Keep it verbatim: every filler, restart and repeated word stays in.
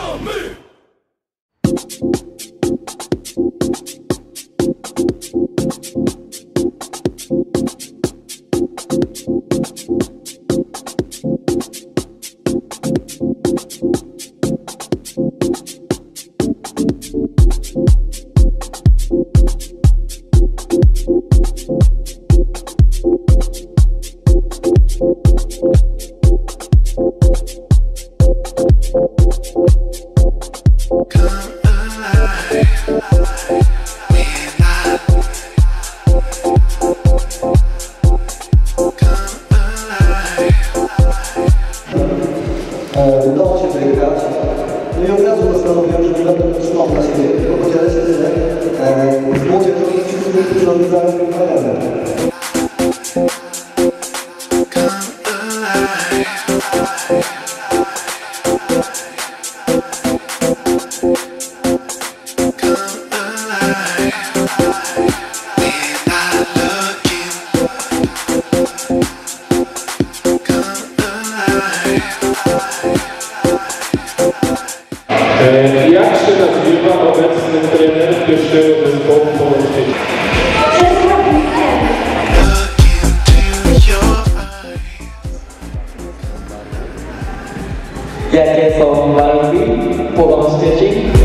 Udało się wygrać. No i od razu postanowiłem, że nie będę trzymał na siebie, tylko podzielę się z młodzieżą i wszystkimi, którzy odwiedzają tym krajem. Jak się nazywa obecny trener pierwszego zespołu Polskiej? Jakie są warunki Płomą Szczecin?